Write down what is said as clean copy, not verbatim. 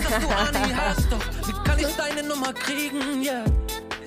dass du Ani hast, doch wie kann ich deine Nummer kriegen, yeah?